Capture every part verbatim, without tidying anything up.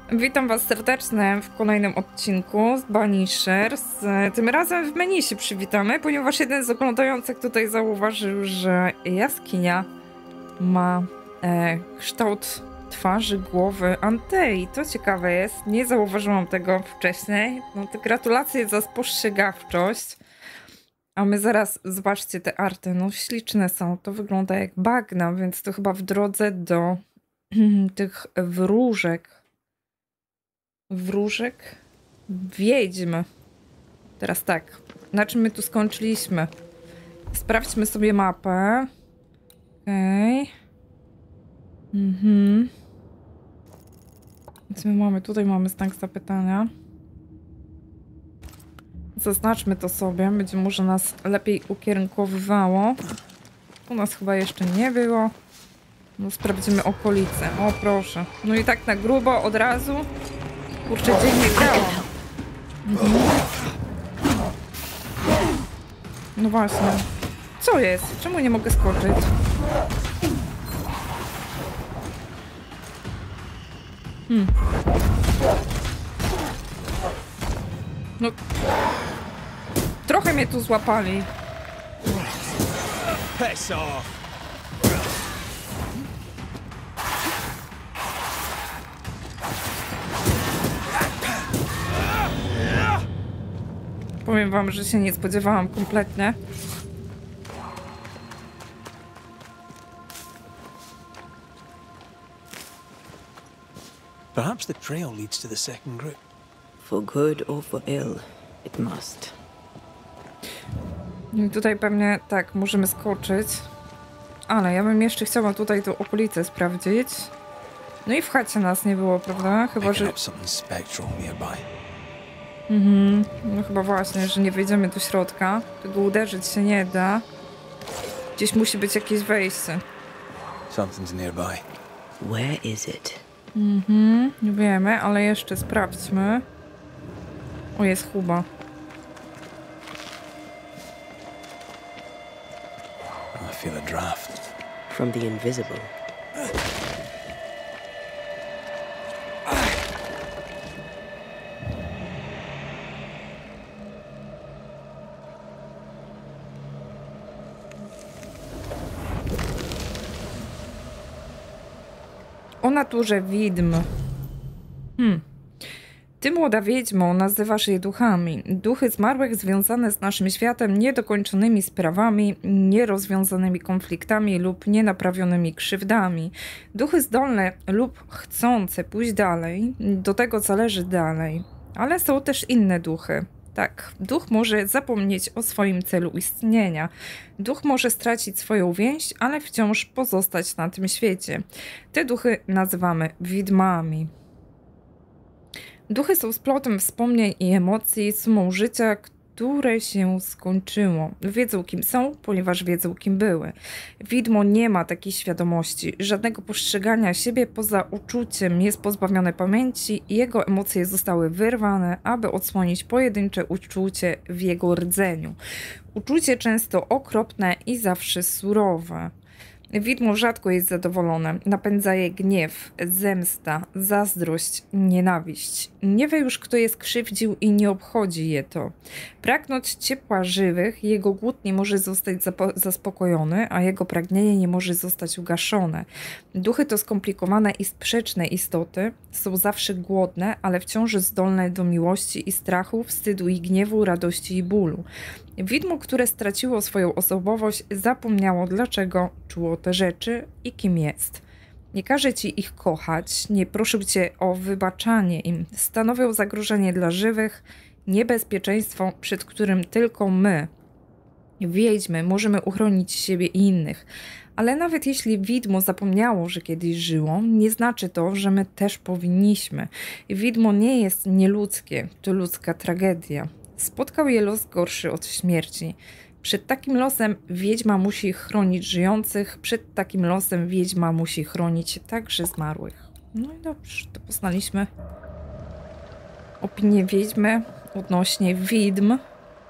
Witam was serdecznie w kolejnym odcinku z Banishers. Tym razem w menu się przywitamy, ponieważ jeden z oglądających tutaj zauważył, że jaskinia ma e, kształt twarzy, głowy Antei. To ciekawe jest, nie zauważyłam tego wcześniej. No to gratulacje za spostrzegawczość. A my zaraz, zobaczcie te arty, no śliczne są. To wygląda jak bagna, więc to chyba w drodze do tych wróżek. Wróżek? Wiedźm. Teraz tak, na czym my tu skończyliśmy? Sprawdźmy sobie mapę. Okej. Okay. Mhm. Co my mamy? Tutaj mamy znak zapytania. Zaznaczmy to sobie, będzie może nas lepiej ukierunkowywało. U nas chyba jeszcze nie było. No sprawdzimy okolice. O proszę. No i tak na grubo od razu. Kurczę, dziennie grałam. Mhm. No właśnie. Co jest? Czemu nie mogę skoczyć? Hmm. No. Trochę mnie tu złapali. Powiem wam, że się nie spodziewałam kompletnie. Perhaps the trail leads to the second group. For good or for ill, it must. No i tutaj pewnie tak, możemy skoczyć. Ale ja bym jeszcze chciała tutaj tą okolicę sprawdzić. No i w chacie nas nie było, prawda? Chyba, że... Mhm, no chyba właśnie, że nie wejdziemy do środka. Tego uderzyć się nie da. Gdzieś musi być jakieś wejście. Something's nearby. Where is it? Mhm, nie wiemy, ale jeszcze sprawdźmy. O, jest Huba. I feel a draft. From the invisible. O naturze widm. Hmm. Ty, młoda wiedźmo, nazywasz je duchami. Duchy zmarłych związane z naszym światem niedokończonymi sprawami, nierozwiązanymi konfliktami lub nienaprawionymi krzywdami. Duchy zdolne lub chcące pójść dalej, do tego zależy dalej. Ale są też inne duchy. Tak, duch może zapomnieć o swoim celu istnienia. Duch może stracić swoją więź, ale wciąż pozostać na tym świecie. Te duchy nazywamy widmami. Duchy są splotem wspomnień i emocji, sumą życia, które się skończyło. Wiedzą, kim są, ponieważ wiedzą, kim były. Widmo nie ma takiej świadomości, żadnego postrzegania siebie poza uczuciem, jest pozbawione pamięci i jego emocje zostały wyrwane, aby odsłonić pojedyncze uczucie w jego rdzeniu. Uczucie często okropne i zawsze surowe. Widmo rzadko jest zadowolone, napędza je gniew, zemsta, zazdrość, nienawiść. Nie wie już, kto je skrzywdził i nie obchodzi je to. Pragnąć ciepła żywych, jego głód nie może zostać zaspokojony, a jego pragnienie nie może zostać ugaszone. Duchy to skomplikowane i sprzeczne istoty, są zawsze głodne, ale wciąż zdolne do miłości i strachu, wstydu i gniewu, radości i bólu. Widmo, które straciło swoją osobowość, zapomniało, dlaczego czuło te rzeczy i kim jest. Nie każe ci ich kochać, nie proszę cię o wybaczanie im. Stanowią zagrożenie dla żywych, niebezpieczeństwo, przed którym tylko my, wiedźmy, możemy uchronić siebie i innych. Ale nawet jeśli widmo zapomniało, że kiedyś żyło, nie znaczy to, że my też powinniśmy. Widmo nie jest nieludzkie, to ludzka tragedia. Spotkał je los gorszy od śmierci. Przed takim losem wiedźma musi chronić żyjących, przed takim losem wiedźma musi chronić także zmarłych. No i dobrze, to poznaliśmy opinię wiedźmy odnośnie widm.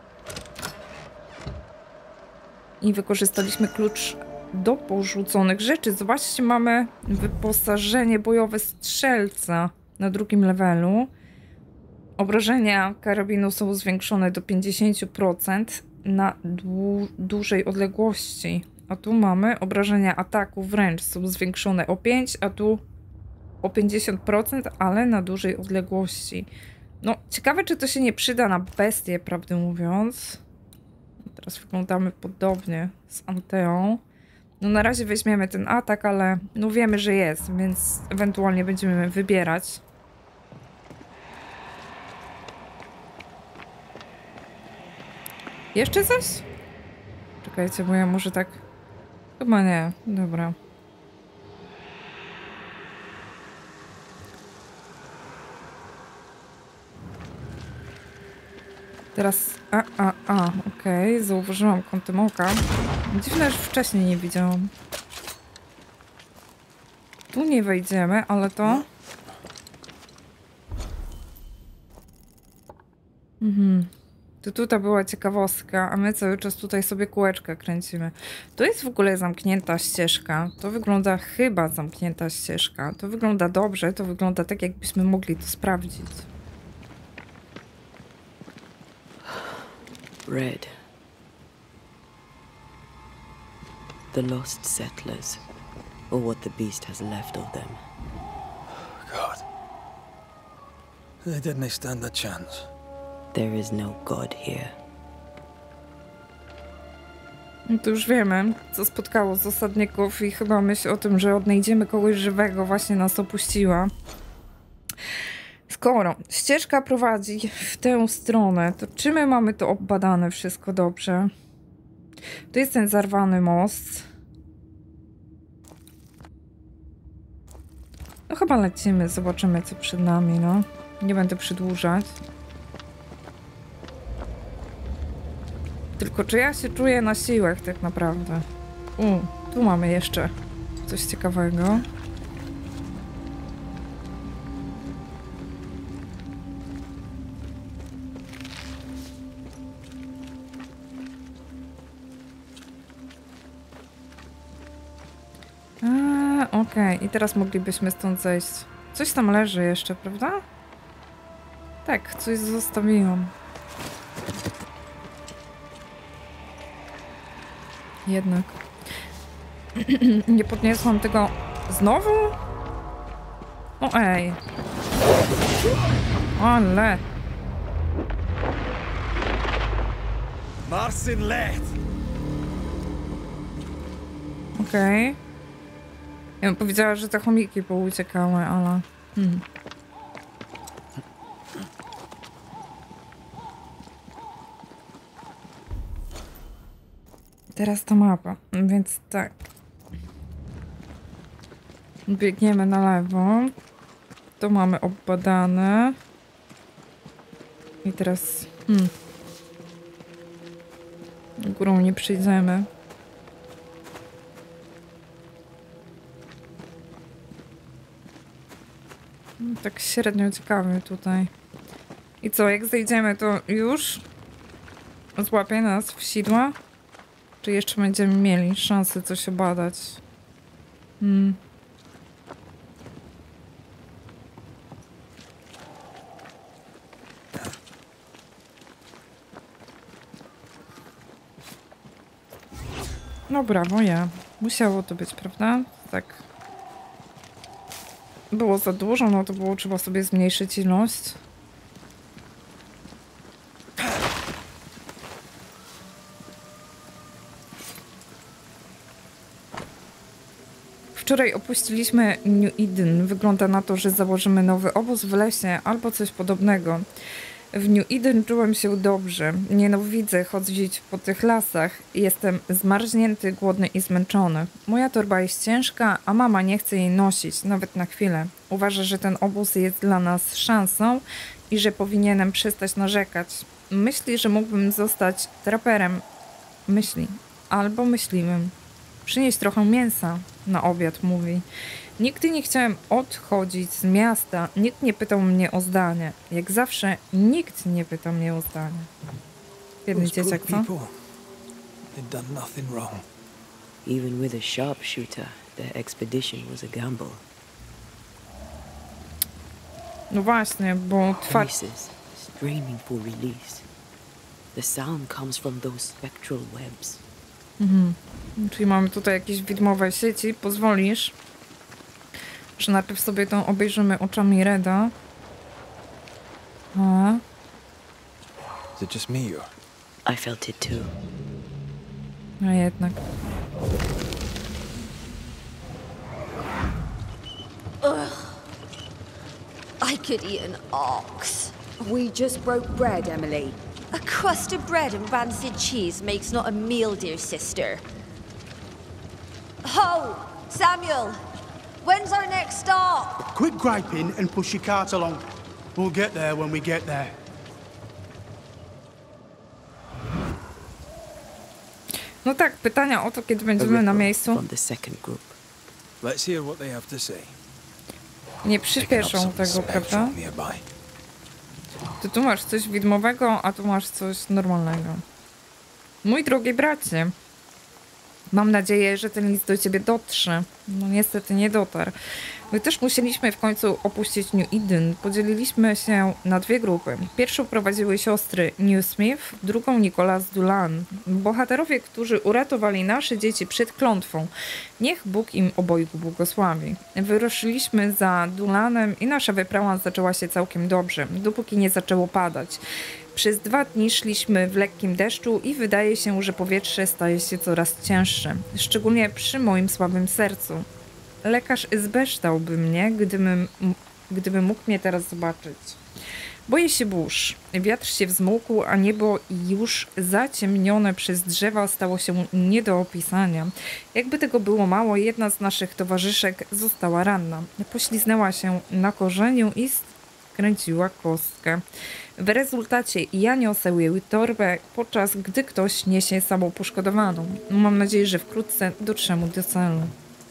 I wykorzystaliśmy klucz do porzuconych rzeczy. Zobaczcie, mamy wyposażenie bojowe strzelca. na drugim levelu. Obrażenia karabinu są zwiększone do pięćdziesiąt procent na dłu dużej odległości. A tu mamy obrażenia ataku wręcz są zwiększone o pięć, a tu o pięćdziesiąt procent, ale na dużej odległości. No, ciekawe, czy to się nie przyda na bestię, prawdę mówiąc. Teraz wyglądamy podobnie z Anteą. No na razie weźmiemy ten atak, ale no wiemy, że jest, więc ewentualnie będziemy wybierać. Jeszcze coś? Czekajcie, bo ja może tak... Chyba nie. Dobra. Teraz... A, a, a. Okej. Okay. Zauważyłam kątem oka. Dziwne, że wcześniej nie widziałam. Tu nie wejdziemy, ale to... Mhm. To tutaj była ciekawostka, a my cały czas tutaj sobie kółeczkę kręcimy. To jest w ogóle zamknięta ścieżka. To wygląda chyba zamknięta ścieżka. To wygląda dobrze, to wygląda tak, jakbyśmy mogli to sprawdzić. Red. The lost settlers, or what the beast has left of them. God. They didn't stand a chance. There is no God here. No to już wiemy, co spotkało z osadników i chyba myśl o tym, że odnajdziemy kogoś żywego właśnie nas opuściła. Skoro ścieżka prowadzi w tę stronę, to czy my mamy to obadane wszystko dobrze? Tu jest ten zarwany most. No chyba lecimy, zobaczymy co przed nami, no. Nie będę przedłużać. Tylko czy ja się czuję na siłach tak naprawdę? U, tu mamy jeszcze coś ciekawego. A, okej. Okay. I teraz moglibyśmy stąd zejść. Coś tam leży jeszcze, prawda? Tak, coś zostawiłam. Jednak. Nie podniosłam tego znowu? O ej. Ale. Marcin Let! Okej. Okay. Ja bym powiedziała, że te chomiki pouciekały, ale... Hmm. Teraz ta mapa, więc tak. Biegniemy na lewo. To mamy obadane. I teraz... Hmm. Górą nie przyjdziemy. Tak średnio ciekawy tutaj. I co, jak zejdziemy, to już złapie nas w sidła? Czy jeszcze będziemy mieli szansę coś obadać? Hmm. No brawo, ja. Musiało to być, prawda? Tak. Było za dużo, no to było trzeba sobie zmniejszyć ilość. Wczoraj opuściliśmy New Eden. Wygląda na to, że założymy nowy obóz w lesie albo coś podobnego. W New Eden czułem się dobrze. Nienawidzę chodzić po tych lasach. Jestem zmarznięty, głodny i zmęczony. Moja torba jest ciężka, a mama nie chce jej nosić, nawet na chwilę. Uważa, że ten obóz jest dla nas szansą i że powinienem przestać narzekać. Myśli, że mógłbym zostać traperem. Myśli. Albo myśliwym. Przynieść trochę mięsa na obiad, mówi. Nigdy nie chciałem odchodzić z miasta. Nikt nie pytał mnie o zdanie. Jak zawsze, nikt nie pytał mnie o zdanie. Biedny dzieciak, co? Even with a sharpshooter, their expedition was a gamble. No właśnie, bo twarz... Voices straining for release. The sound comes from those spectral webs. Mhm. Czyli mamy tutaj jakieś widmowe sieci. Pozwolisz, że najpierw sobie to obejrzymy oczami Reda. A. Is it just me or? I felt it too. A jednak. I could eat an ox. We just broke bread, Emily. A crust of bread and rancid cheese makes not a meal, dear sister. Ho! Samuel! When's our next stop? Quit griping and push your cart along. We'll get there when we get there. No tak, pytania o to, kiedy A będziemy na ripple miejscu, from the second group. Let's hear what they have to say. nie Picking up przyspieszą something tego, prawda? spectral nearby. Ty tu masz coś widmowego, a tu masz coś normalnego. Mój drogi bracie, mam nadzieję, że ten list do ciebie dotrze. No niestety nie dotarł. My też musieliśmy w końcu opuścić New Eden. Podzieliliśmy się na dwie grupy. Pierwszą prowadziły siostry New Smith, drugą Nicholas Dulan. Bohaterowie, którzy uratowali nasze dzieci przed klątwą. Niech Bóg im obojgu błogosławi. Wyruszyliśmy za Dulanem i nasza wyprawa zaczęła się całkiem dobrze, dopóki nie zaczęło padać. Przez dwa dni szliśmy w lekkim deszczu i wydaje się, że powietrze staje się coraz cięższe, szczególnie przy moim słabym sercu. Lekarz zbeształby mnie, gdybym, gdyby mógł mnie teraz zobaczyć. Boję się burz. Wiatr się wzmógł, a niebo już zaciemnione przez drzewa stało się nie do opisania. Jakby tego było mało, jedna z naszych towarzyszek została ranna. Pośliznęła się na korzeniu i skręciła kostkę. W rezultacie ja niosę jej torbę, podczas gdy ktoś niesie samą poszkodowaną. Mam nadzieję, że wkrótce dotrzemy do celu.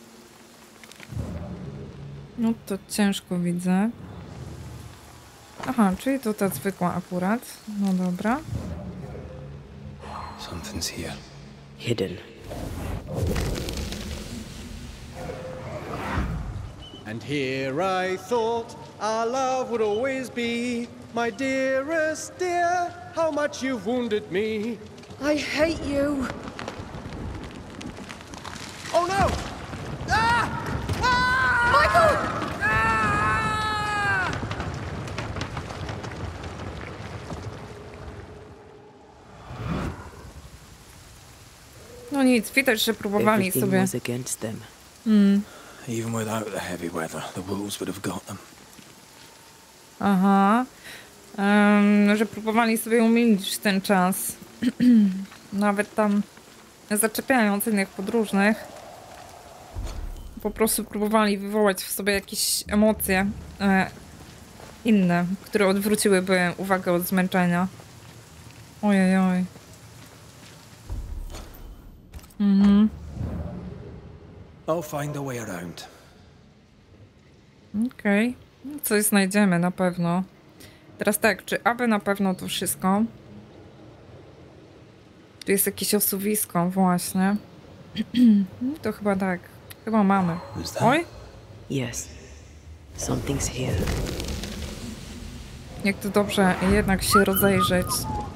No to ciężko widzę. Aha, czyli to ta zwykła akurat. No dobra. Something's here. Hidden. And here I thought our love would always be. My dearest dear, how much you've wounded me. I hate you. Oh no! Ah! Ah! Michael! Ah! No nic, widać, że próbowali Everything sobie... was against them. Mm. Even without the heavy weather, the wolves would have got them. Aha. Um, że próbowali sobie umilić ten czas. Nawet tam zaczepiając innych podróżnych. Po prostu próbowali wywołać w sobie jakieś emocje e, inne, które odwróciłyby uwagę od zmęczenia. Ojej, oj. Mhm. I'll find a way around. Okej. Okay. Coś znajdziemy na pewno. Teraz tak, czy aby na pewno to wszystko? Tu jest jakieś osuwisko właśnie. To chyba tak. Chyba mamy. Oj! Yes. Something's here. Jak to dobrze jednak się rozejrzeć.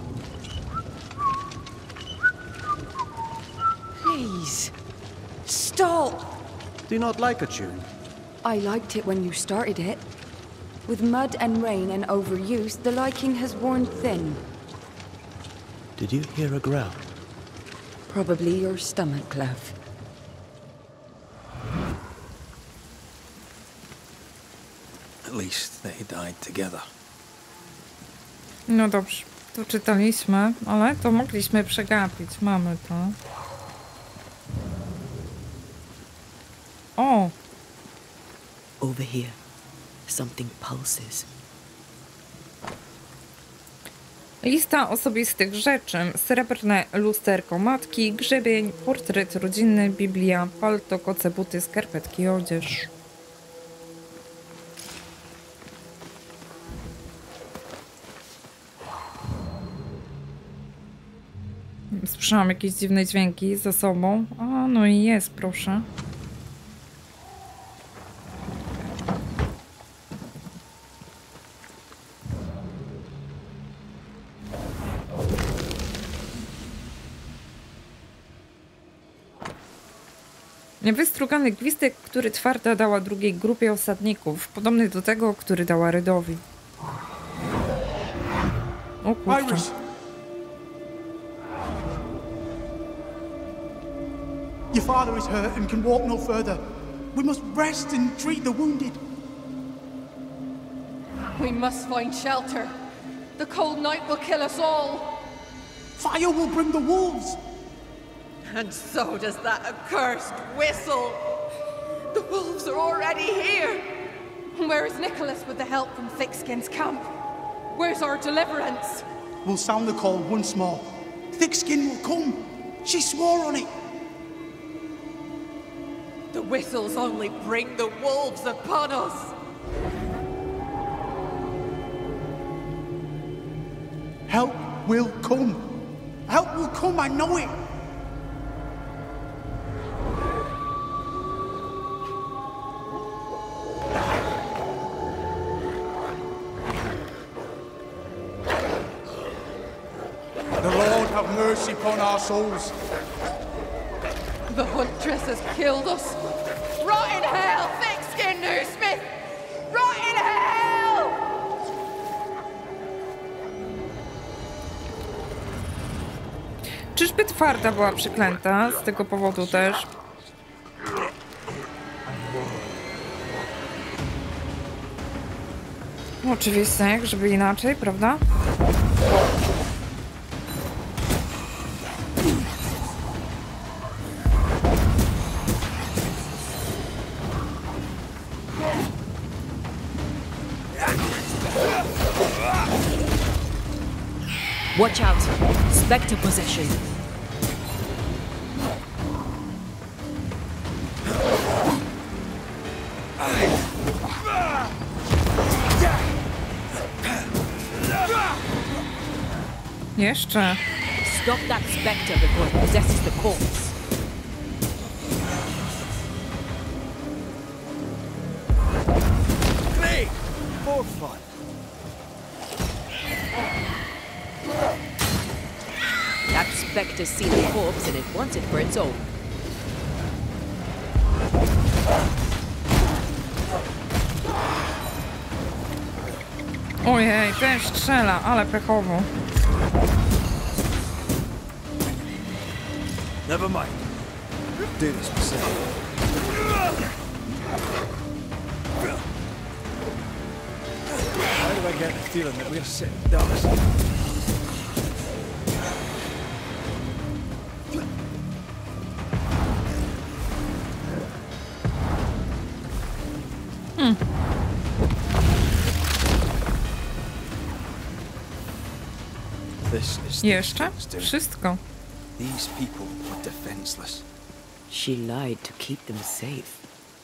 Please. Stop! Do you not like a tune? I liked it when you started it. With mud and rain and overuse, the liking has worn thin. Did you hear a growl? Probably your stomach, Clove. At least they died together. No dobrze, to czytaliśmy, ale to mogliśmy przegapić. Mamy to. O! Over here. Something pulses. Lista osobistych rzeczy. Srebrne lusterko matki, grzebień, portret rodzinny, Biblia, palto, koce, buty, skarpetki, odzież. Słyszałam jakieś dziwne dźwięki za sobą. A, no i jest, proszę. Wystrugany gwizdek, który Twarda dała drugiej grupie osadników, podobny do tego, który dała Redowi. O kurczę. Iris! Your father is hurt and can walk no further. We must rest and treat the wounded. We must find shelter. The cold night will kill us all. Fire will bring the wolves. And so does that accursed whistle. The wolves are already here. Where is Nicholas with the help from Thickskin's camp? Where's our deliverance? We'll sound the call once more. Thickskin will come. She swore on it. The whistles only bring the wolves upon us. Help will come. Help will come, I know it. The Lord have mercy upon our souls. The huntress has killed us. Rot in hell, Thickskin Newsmith! Rot in hell! Czyżby Twarda była przeklęta z tego powodu też? Oczywiście, jak żeby inaczej, prawda? Watch out! Spectre possession. Jeszcze. Stop that spectre before it possesses the corpse. Hey! For fun. That spectre's seen the corpse and it wants it for its own. Ojej, też strzela, ale pechowo. Never mind. Do this myself. Why do I get the feeling that we're sitting ducks? Hmm. This is Jeszcze? Wszystko. These people were defenseless. She lied to keep them safe.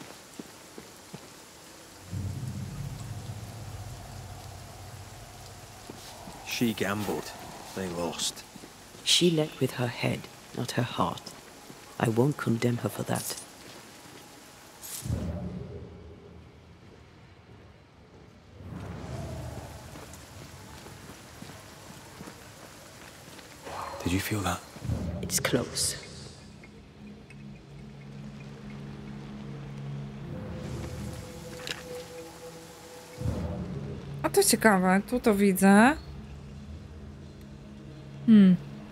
She gambled. They lost. She led with her head, not her heart. I won't condemn her for that. Did you feel that? It's close. A to ciekawe, tu to widzę. Hmm.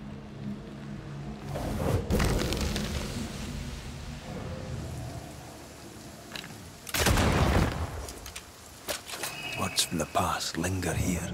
Words from the past linger here.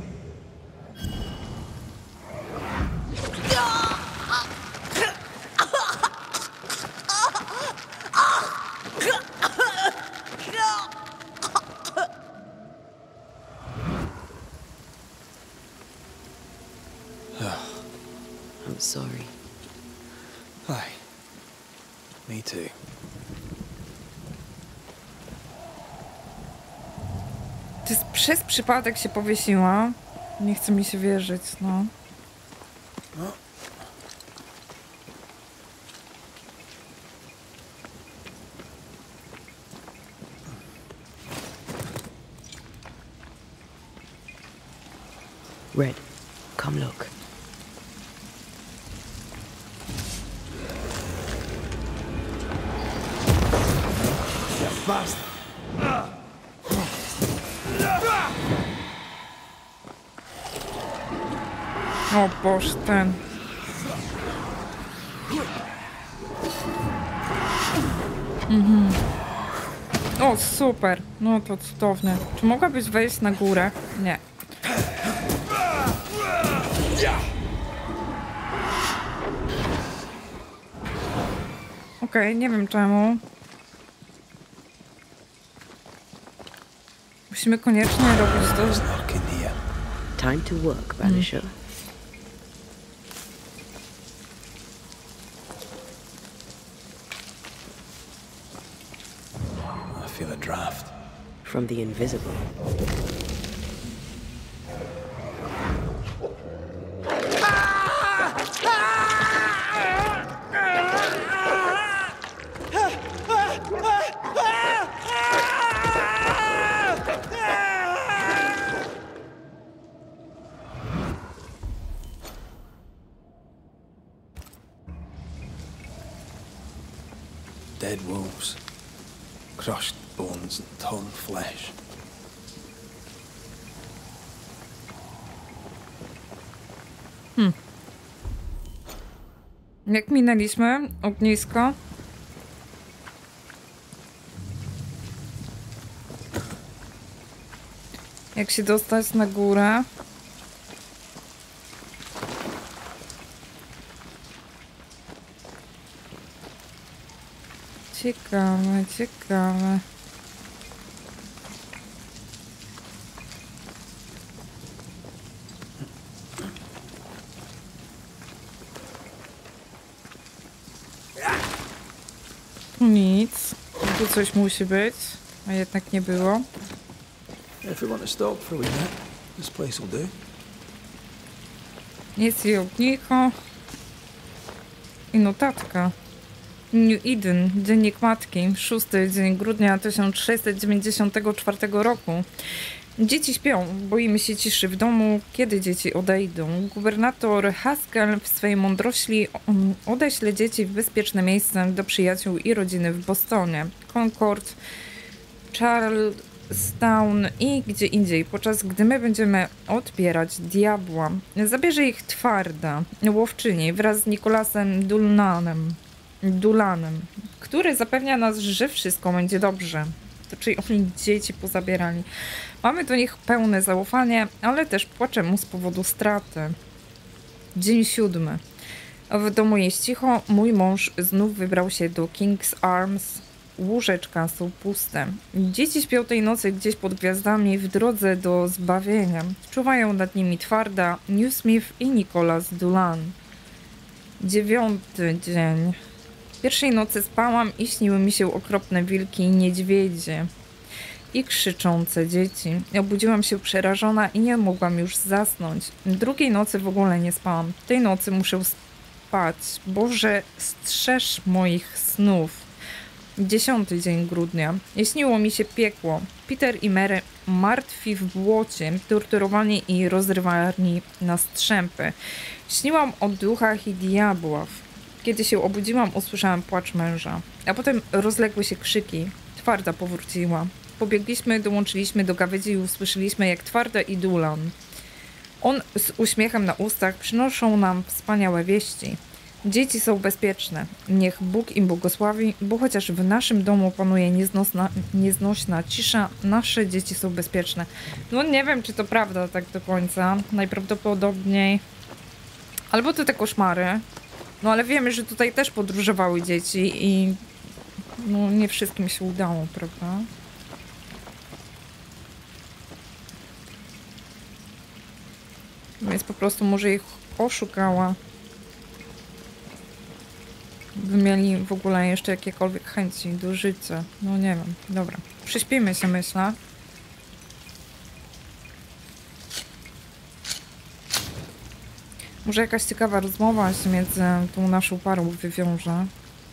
I'm sorry. Aye. Me too. To jest przez przypadek się powiesiła. Nie chce mi się wierzyć, no. No. Red, come look. Faster. O Boże, ten. Mhm. O, super. No to cudowne. Czy mogłabyś wejść na górę? Nie. Okej, okay, nie wiem czemu. Musimy koniecznie robić to. Time to work, Vanisher. I feel a draft. From the invisible. Dead wolves. Crushed bones and torn flesh. Hmm. Jak minęliśmy ognisko? Jak się dostać na górę? Ciekawe, ciekawe. Tu nic. Tu coś musi być, a jednak nie było. If we want to stop for a wee bit, this place will do. Jest i ognicho. I notatka. New Eden, dziennik matki, szósty dzień grudnia tysiąc sześćset dziewięćdziesiątego czwartego roku. Dzieci śpią, boimy się ciszy w domu, kiedy dzieci odejdą. Gubernator Haskell w swojej mądrości odeśle dzieci w bezpieczne miejsce do przyjaciół i rodziny w Bostonie, Concord, Charlestown i gdzie indziej, podczas gdy my będziemy odbierać diabła. Zabierze ich twarda, łowczyni wraz z Nicholasem Dulanem. Dulanem, który zapewnia nas, że wszystko będzie dobrze. To czyli oni dzieci pozabierali. Mamy do nich pełne zaufanie, ale też płaczemy z powodu straty. Dzień siódmy. W domu jest cicho. Mój mąż znów wybrał się do King's Arms. Łóżeczka są puste. Dzieci śpią tej nocy gdzieś pod gwiazdami w drodze do zbawienia. Czuwają nad nimi twarda Newsmith i Nicholas Dulan. Dziewiąty dzień. Pierwszej nocy spałam i śniły mi się okropne wilki i niedźwiedzie. I krzyczące dzieci. Obudziłam się przerażona i nie mogłam już zasnąć. Drugiej nocy w ogóle nie spałam. Tej nocy muszę spać. Boże, strzeż moich snów. Dziesiąty dzień grudnia. Śniło mi się piekło. Peter i Mary martwi w błocie, torturowani i rozrywani na strzępy. Śniłam o duchach i diabłach. Kiedy się obudziłam, usłyszałam płacz męża. A potem rozległy się krzyki. Twarda powróciła. Pobiegliśmy, dołączyliśmy do gawędzi i usłyszeliśmy, jak Twarda i Dulan. On z uśmiechem na ustach przynoszą nam wspaniałe wieści. Dzieci są bezpieczne. Niech Bóg im błogosławi, bo chociaż w naszym domu panuje nieznosna, nieznośna cisza, nasze dzieci są bezpieczne. No nie wiem, czy to prawda tak do końca. Najprawdopodobniej. Albo to te koszmary. No ale wiemy, że tutaj też podróżowały dzieci i no nie wszystkim się udało, prawda? Więc po prostu może ich oszukała. By mieli w ogóle jeszcze jakiekolwiek chęci do życia. No nie wiem. Dobra. Przyśpimy się, myślę. Może jakaś ciekawa rozmowa się między tą naszą parą wywiąże.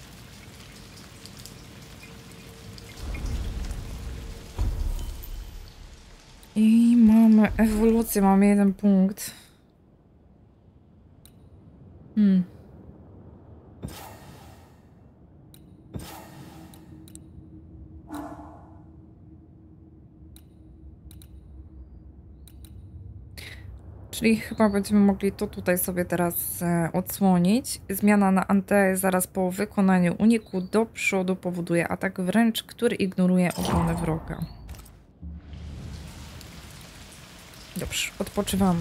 I mamy ewolucję, mamy jeden punkt. Hmm. Czyli chyba będziemy mogli to tutaj sobie teraz e, odsłonić. Zmiana na Antę zaraz po wykonaniu uniku do przodu powoduje atak wręcz, który ignoruje obronę wroga. Dobrze, odpoczywamy.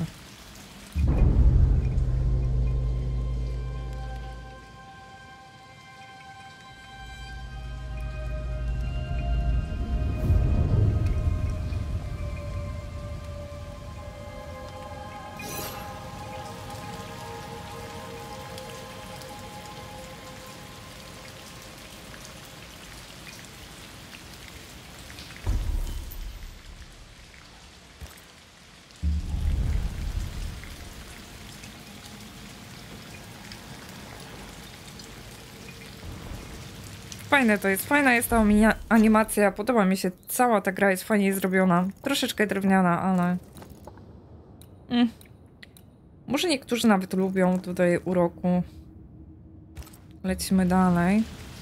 Fajne to jest, fajna jest ta animacja, podoba mi się, cała ta gra jest fajnie zrobiona. Troszeczkę drewniana, ale... Mm. Może niektórzy nawet lubią tutaj uroku. Lecimy dalej.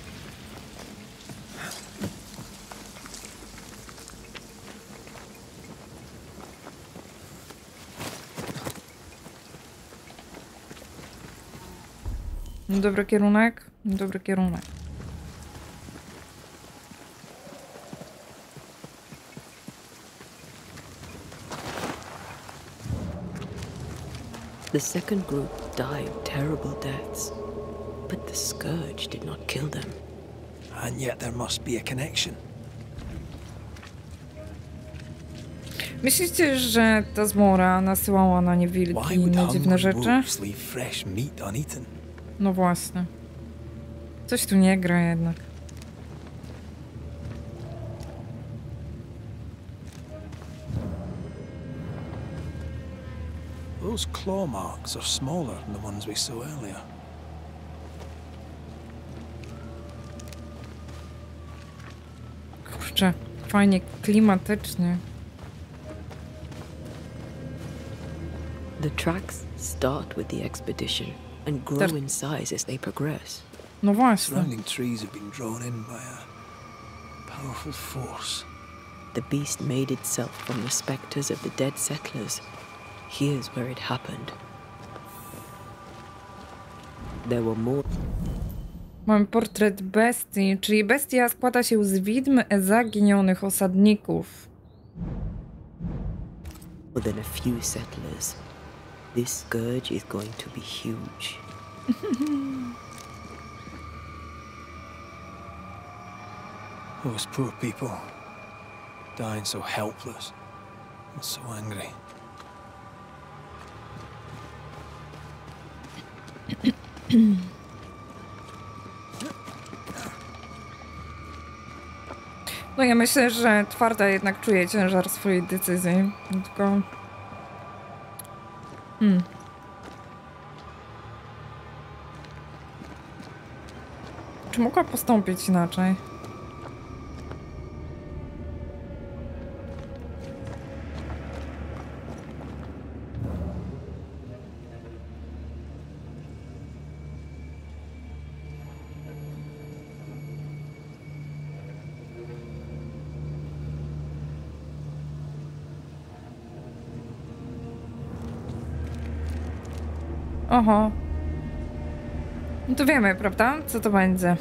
Dobry kierunek, dobry kierunek. The second group died terrible deaths, but the scourge did not kill them. And yet there must be a connection. Myślicie, że ta zmora nasyłała na nie wilki i Why would inne dziwne hungry rzeczy? wolves leave fresh meat uneaten? No właśnie. Coś tu nie gra jednak. Those claw marks are smaller than the ones we saw earlier. Kurczę, fajnie, klimatycznie. The tracks start with the expedition and grow in size as they progress. No właśnie. Surrounding trees have been drawn in by a powerful force. The beast made itself from the specters of the dead settlers. Here's where it happened. There were more. Mamy portret bestii, czyli bestia składa się z widm zaginionych osadników. More than a few settlers. This scourge is going to be huge. Those poor people, dying so helpless and so angry. No ja myślę, że Twarda jednak czuje ciężar swojej decyzji, tylko... Hmm. Czy mogła postąpić inaczej? Oho. No to wiemy, prawda? Co to będzie?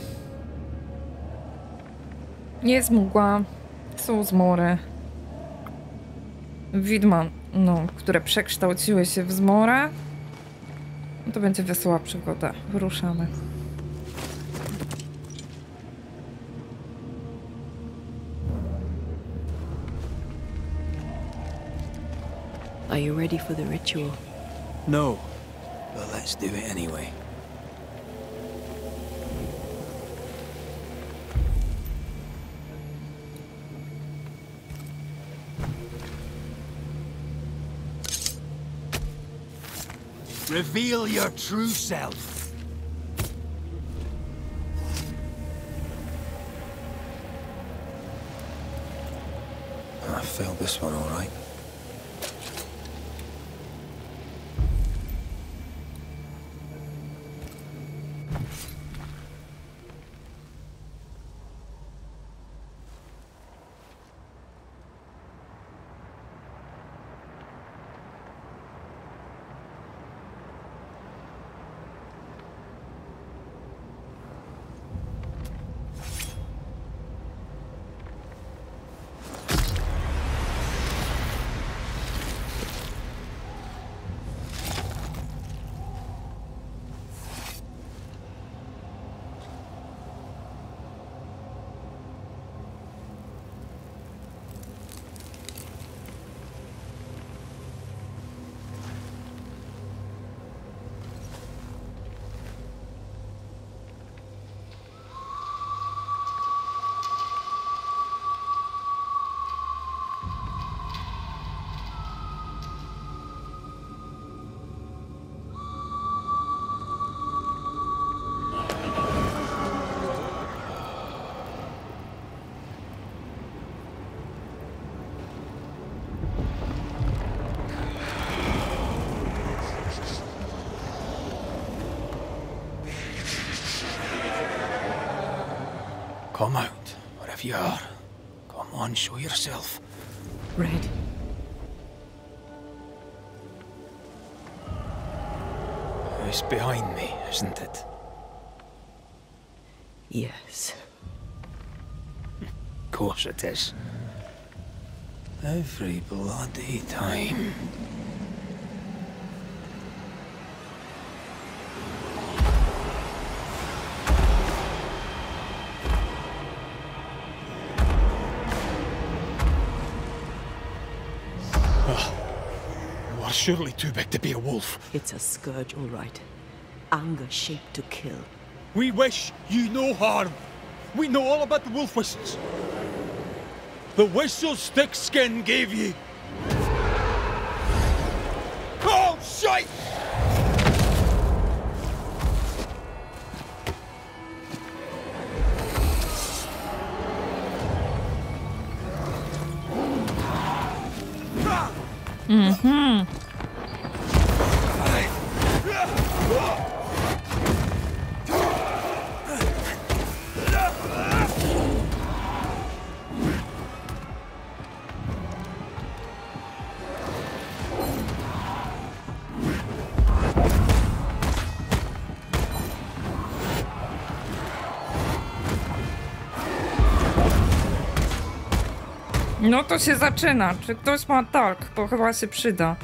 Jest mgła, są zmory. Widma, no, które przekształciły się w zmorę. No to będzie wesoła przygoda. Wyruszamy. Are you ready for the ritual? No, but let's do it anyway. Reveal your true self. I failed this one all right. Come out, wherever you are. Come on, show yourself. Red. It's behind me, isn't it? Yes. Of course it is. Every bloody time. You are surely too big to be a wolf. It's a scourge, all right. Anger shaped to kill. We wish you no harm. We know all about the wolf whistles. The whistle Stickskin gave you. Oh, shite! Mhm. No to się zaczyna. Czy ktoś ma talk? Bo chyba się przyda.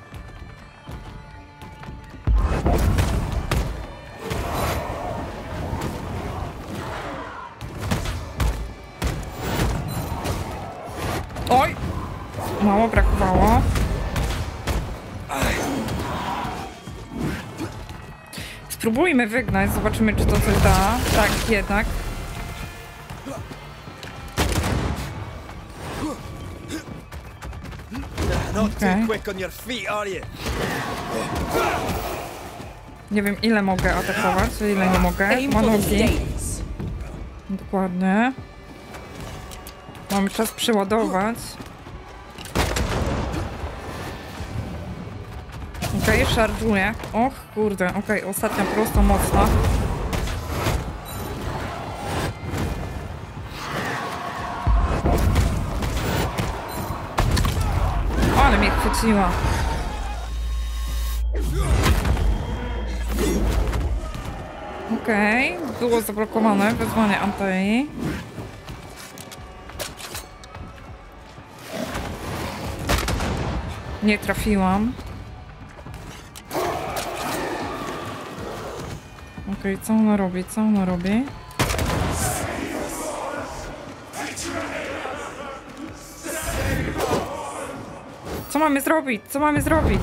Oj! Mało brakowało. Spróbujmy wygnać, zobaczymy czy to coś da. Tak, jednak. Okay. Nie wiem ile mogę atakować, a ile nie mogę. Ma nogi. Dokładnie. Mamy czas przeładować. Okej, okay, szarżuję. Och kurde, okej, okay, ostatnia prosto mocna. Ale mnie chwyciła. Okej, okay. Było zablokowane wezwanie Antei. Nie trafiłam. Okej, okay, co ona robi? Co ona robi? Co mamy zrobić? Co mamy zrobić?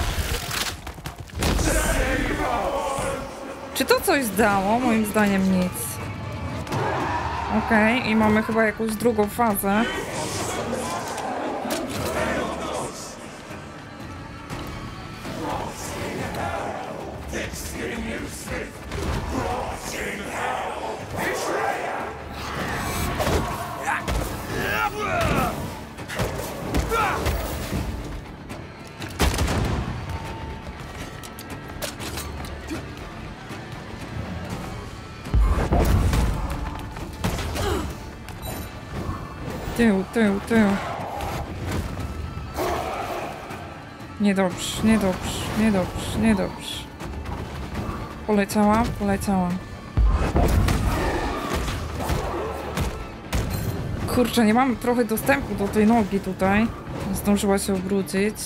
Czy to coś dało? Moim zdaniem nic. Okej, okay, i mamy chyba jakąś drugą fazę. Tył, tył, tył. Niedobrze, niedobrze, niedobrze, niedobrze. Poleciała, poleciała. Kurczę, nie mam trochę dostępu do tej nogi tutaj. Zdążyła się obrócić.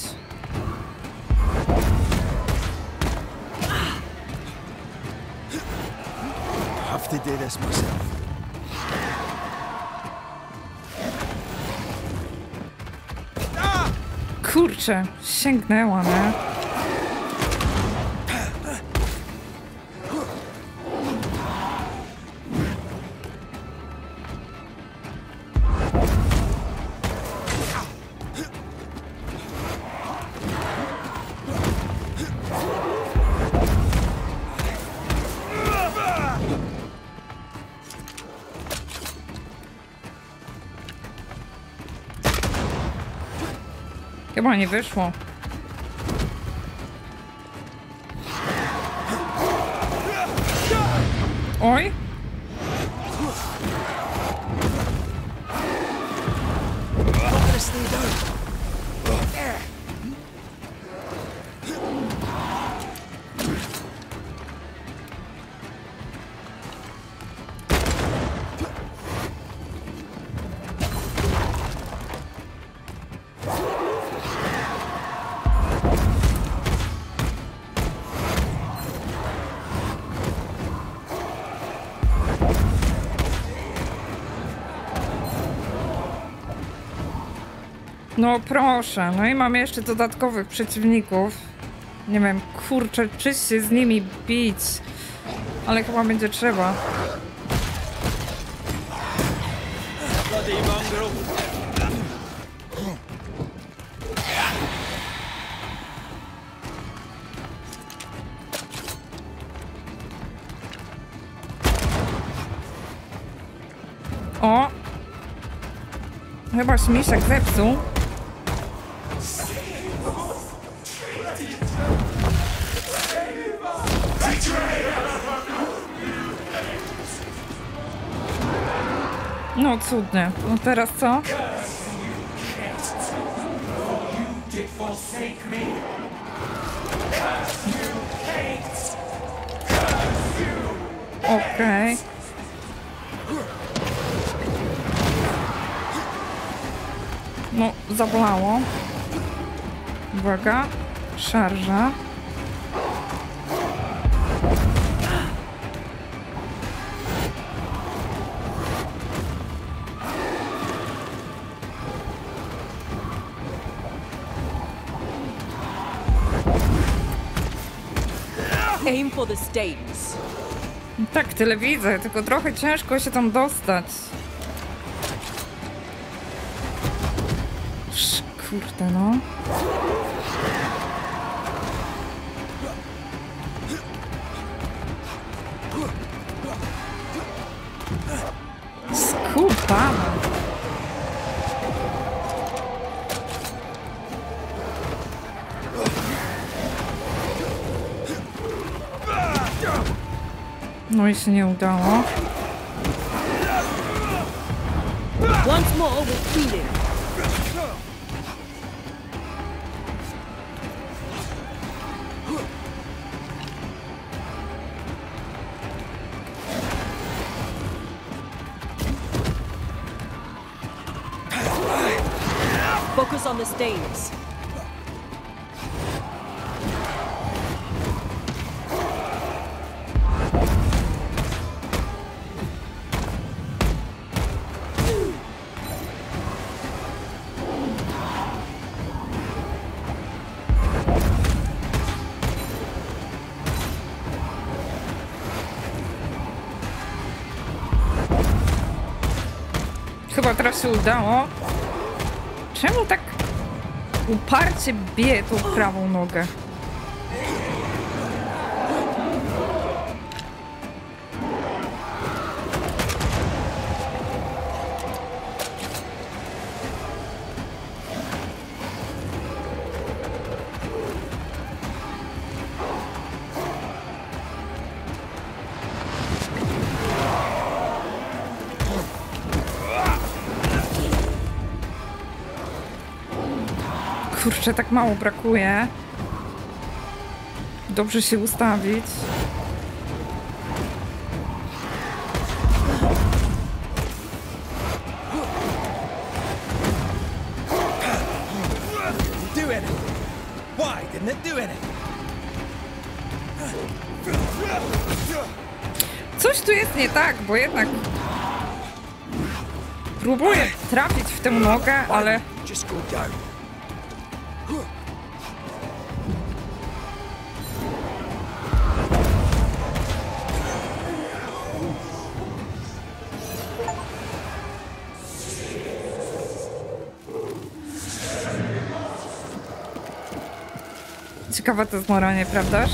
Have to do this myself. Kurczę, sięgnęła, nie? Chyba nie wyszło. Oj. No proszę, no i mam jeszcze dodatkowych przeciwników. Nie wiem, kurczę, czy się z nimi bić. Ale chyba będzie trzeba. O! Chyba śmieszek zepsuł. No cudnie. No teraz co? Okej. Okay. No, zabolało. Uwaga. Szarża. Aim for the stains. Tak, tyle widzę, tylko trochę ciężko się tam dostać. Sz, kurde, no. Skubana. No i się nie udało. Once more with feeling. Focus on the stains. Chyba teraz się udało. Czemu tak uparcie bije tą prawą nogę? Kurczę, tak mało brakuje. Dobrze się ustawić. Coś tu jest nie tak, bo jednak próbuję trafić w tę nogę, ale ciekawe to zmoranie, prawdaż?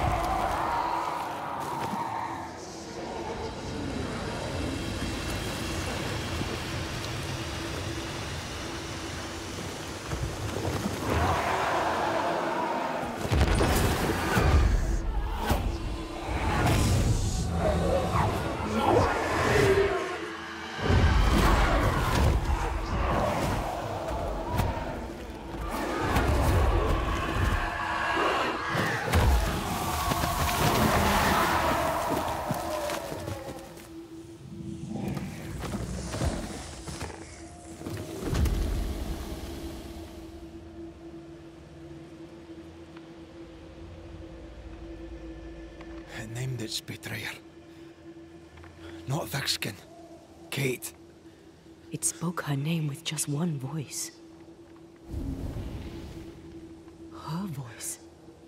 It named its betrayer. Not Thickskin. Kate. It spoke her name with just one voice. Her voice.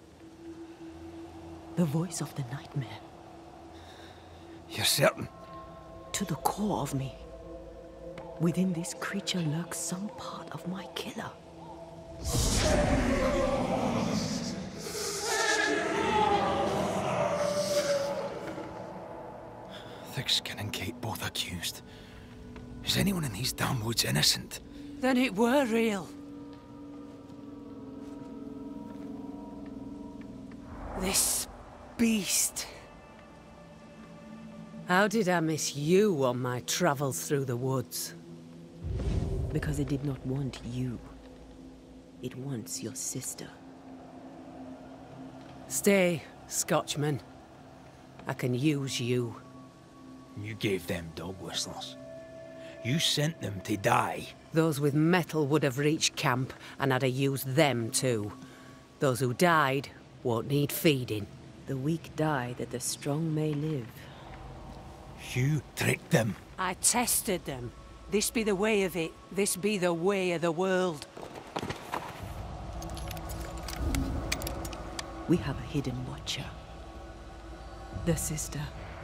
The voice of the nightmare. You're certain? To the core of me. Within this creature lurks some part of my killer. Thickskin and Kate both accused. Is anyone in these damn woods innocent? Then it were real. This beast. How did I miss you on my travels through the woods? Because it did not want you. It wants your sister. Stay, Scotchman. I can use you. You gave them dog whistles. You sent them to die. Those with metal would have reached camp, and I'd have used them too. Those who died won't need feeding. The weak die that the strong may live. You tricked them. I tested them. This be the way of it. This be the way of the world. We have a hidden watcher. The sister.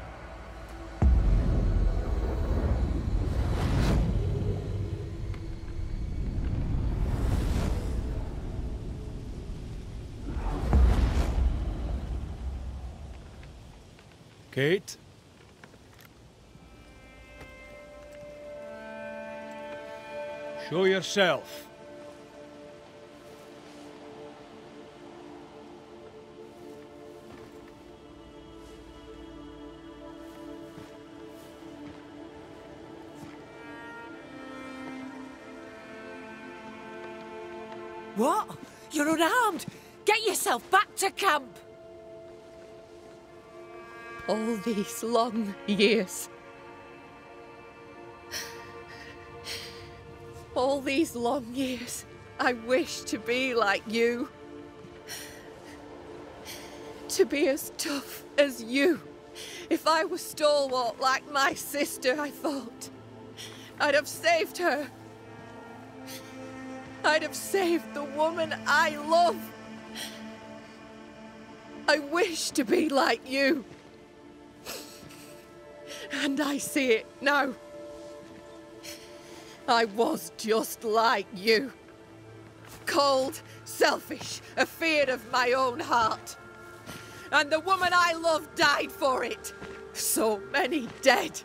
Kate? Show yourself. What? You're unarmed! Get yourself back to camp! All these long years. All these long years, I wish to be like you. To be as tough as you. If I was stalwart like my sister, I thought, I'd have saved her. I'd have saved the woman I love. I wish to be like you. And I see it now. I was just like you. Cold, selfish, afeard of my own heart. And the woman I loved died for it. So many dead.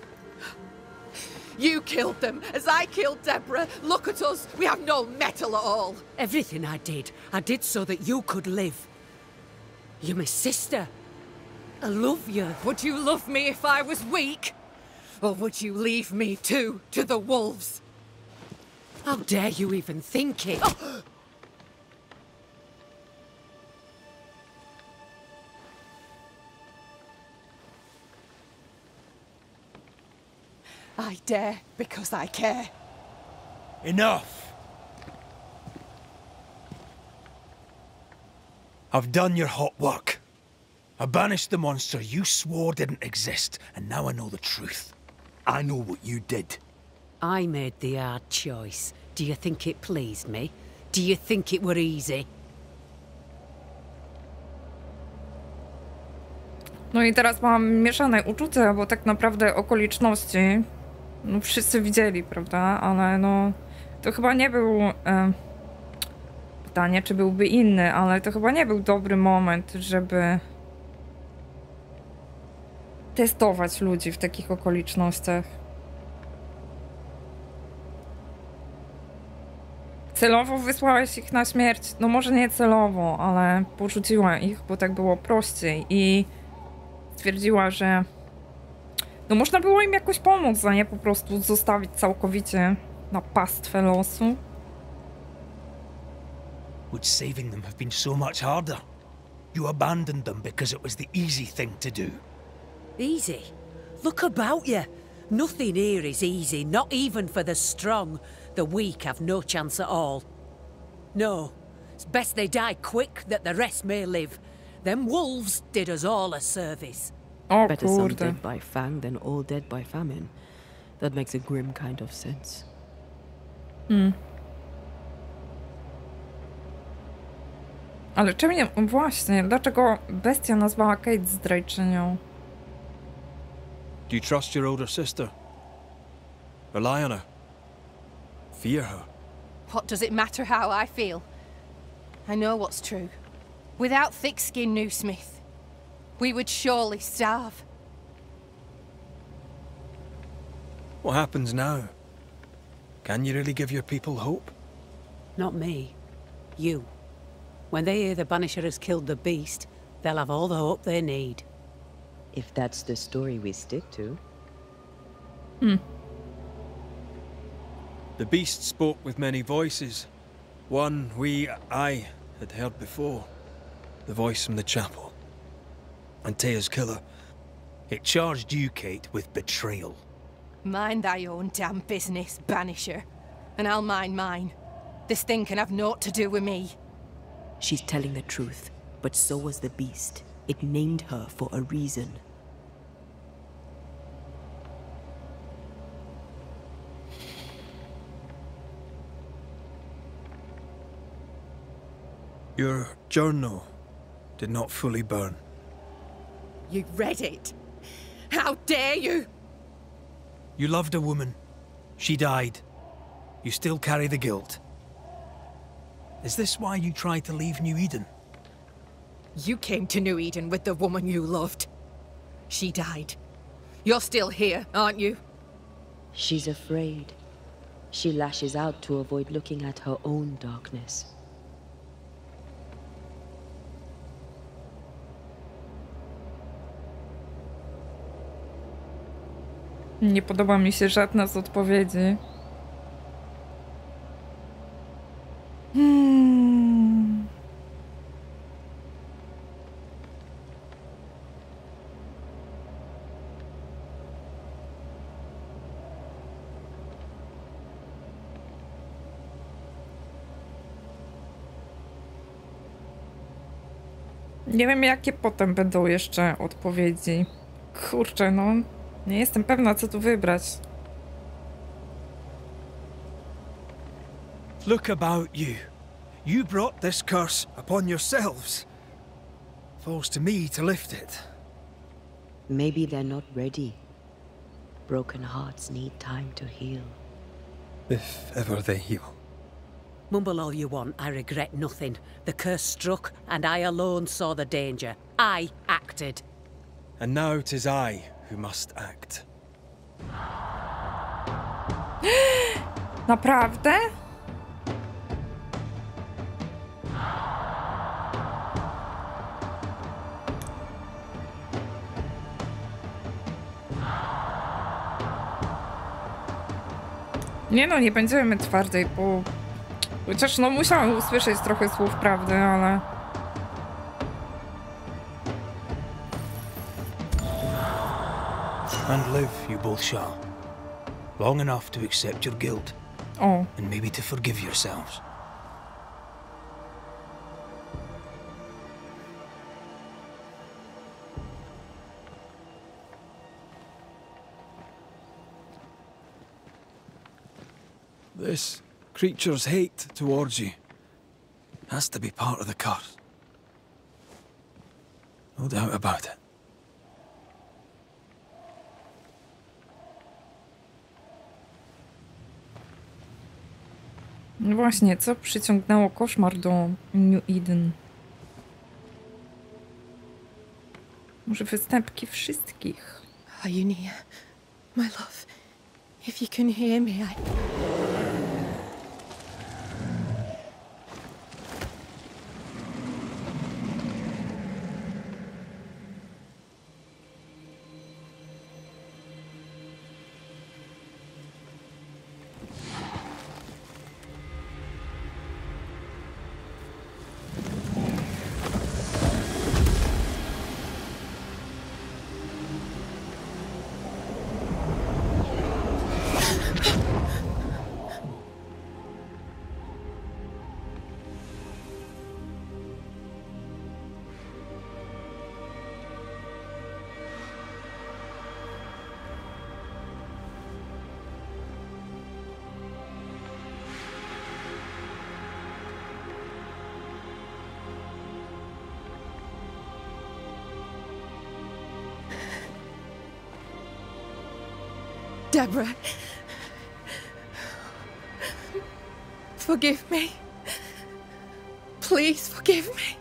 You killed them, as I killed Deborah. Look at us, we have no metal at all. Everything I did, I did so that you could live. You're my sister. I love you. Would you love me if I was weak? Or would you leave me too, to the wolves? How dare you even think it? Oh! I dare because I care. Enough! I've done your hot work. I banished the monster you swore didn't exist, and now I know the truth. I know what you did. I made the hard choice. Do you think it pleased me? Do you think it were easy? No i teraz mam mieszane uczucia, bo tak naprawdę okoliczności, no wszyscy widzieli, prawda, ale no to chyba nie był, e, pytanie czy byłby inny, ale to chyba nie był dobry moment, żeby testować ludzi w takich okolicznościach. Celowo wysłałeś ich na śmierć, no może nie celowo, ale porzuciła ich, bo tak było prościej i stwierdziła, że no można było im jakoś pomóc, a nie po prostu zostawić całkowicie na pastwę losu. Would saving them have been so much harder? You abandoned them because it was the easy thing to do. Easy? Look about you. Nothing here is easy, not even for the strong. The weak have no chance at all. No, it's best they die quick that the rest may live. Them wolves did us all a service. O Better some kurde. dead by fang than all dead by famine. That makes a grim kind of sense. Hmm. Ale czemu nie... Właśnie, dlaczego bestia nazwała Kate zdrajczynią? Do you trust your older sister? Rely on her? Fear her? What does it matter how I feel? I know what's true. Without thick-skinned Newsmith, we would surely starve. What happens now? Can you really give your people hope? Not me. You. When they hear the Banisher has killed the beast, they'll have all the hope they need. If that's the story we stick to. Hmm. The beast spoke with many voices. One we, I, had heard before. The voice from the chapel. Antea's killer. It charged you, Kate, with betrayal. Mind thy own damn business, Banisher. And I'll mind mine. This thing can have naught to do with me. She's telling the truth, but so was the beast. It named her for a reason. Your journal did not fully burn. You read it? How dare you? You loved a woman. She died. You still carry the guilt. Is this why you tried to leave New Eden? You came to New Eden with the woman you loved. She died. You're still here, aren't you? She's afraid. She lashes out to avoid looking at her own darkness. Nie podoba mi się żadna z odpowiedzi. Hmm. Nie wiem, jakie potem będą jeszcze odpowiedzi. Kurczę, no. Nie jestem pewna, co tu wybrać. Look about you. You brought this curse upon yourselves. Falls to me to lift it. Maybe they're not ready. Broken hearts need time to heal. If ever they heal. Mumble all you want, I regret nothing. The curse struck, and I alone saw the danger. I acted. And now 'tis I who must act. Naprawdę? Nie no, nie będziemy twardej, bo... Chociaż no musiałam usłyszeć trochę słów prawdy, ale... And live you both shall. Long enough to accept your guilt. O. And maybe to forgive yourselves. This creature's hate towards you has to be part of the curse. No doubt about it. No właśnie, co przyciągnęło koszmar do New Eden? Może występki wszystkich? Are you near? My love, if you can hear me, I... Deborah. Forgive me. Please forgive me.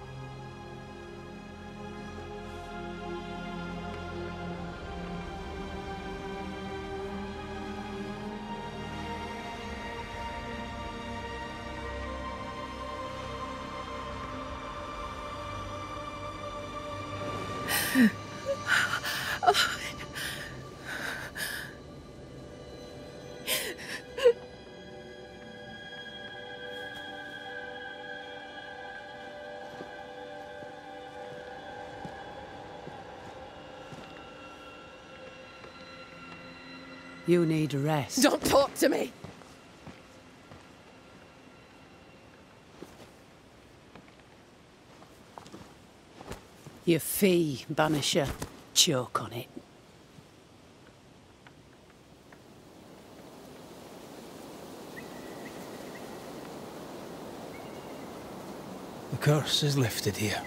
You need rest. Don't talk to me! Your fee, Banisher. Choke on it. The curse is lifted here.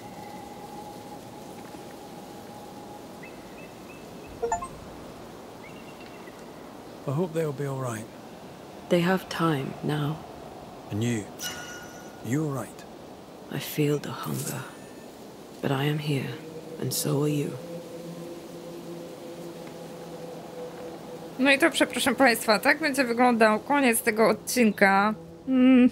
I hope they'll be all right. They have time now. And you? Are you all right? I feel the hunger. But I am here, and so are you. No i to, przepraszam Państwa, tak będzie wyglądał koniec tego odcinka. Hmm.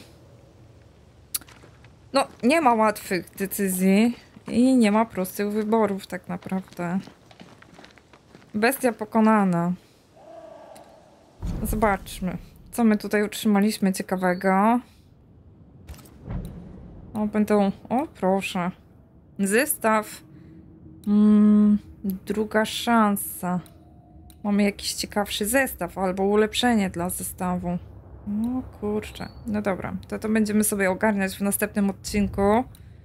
No, nie ma łatwych decyzji i nie ma prostych wyborów tak naprawdę. Bestia pokonana. Zobaczmy, co my tutaj utrzymaliśmy ciekawego. O, będą... O, proszę. Zestaw. Mm, druga szansa. Mamy jakiś ciekawszy zestaw albo ulepszenie dla zestawu. O kurczę. No dobra, to to będziemy sobie ogarniać w następnym odcinku.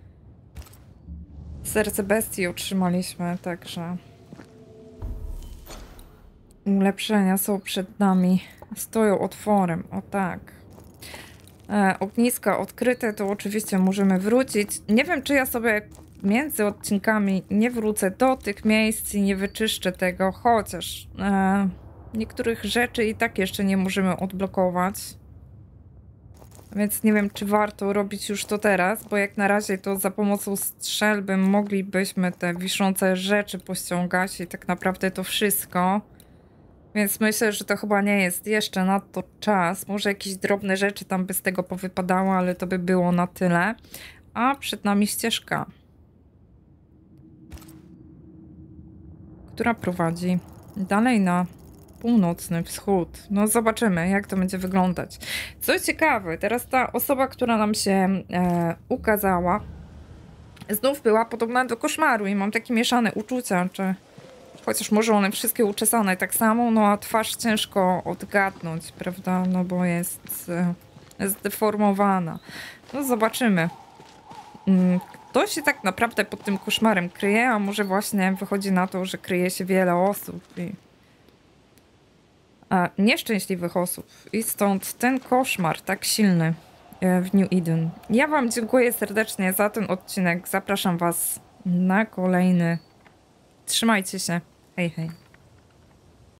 Serce bestii otrzymaliśmy, także... Ulepszenia są przed nami. Stoją otworem, o tak. E, ogniska odkryte, to oczywiście możemy wrócić. Nie wiem, czy ja sobie między odcinkami nie wrócę do tych miejsc i nie wyczyszczę tego, chociaż e, niektórych rzeczy i tak jeszcze nie możemy odblokować. Więc nie wiem, czy warto robić już to teraz, bo jak na razie to za pomocą strzelby moglibyśmy te wiszące rzeczy pościągać i tak naprawdę to wszystko. Więc myślę, że to chyba nie jest jeszcze na to czas. Może jakieś drobne rzeczy tam by z tego powypadało, ale to by było na tyle. A przed nami ścieżka, która prowadzi dalej na północny wschód. No zobaczymy, jak to będzie wyglądać. Co ciekawe, teraz ta osoba, która nam się e, ukazała, znów była podobna do koszmaru i mam takie mieszane uczucia, czy... Chociaż może one wszystkie uczesane tak samo, no a twarz ciężko odgadnąć, prawda? No bo jest e, zdeformowana. No zobaczymy. Kto się tak naprawdę pod tym koszmarem kryje, a może właśnie wychodzi na to, że kryje się wiele osób i a, nieszczęśliwych osób. I stąd ten koszmar tak silny w New Eden. Ja wam dziękuję serdecznie za ten odcinek. Zapraszam was na kolejny. Trzymajcie się. Hej, hej.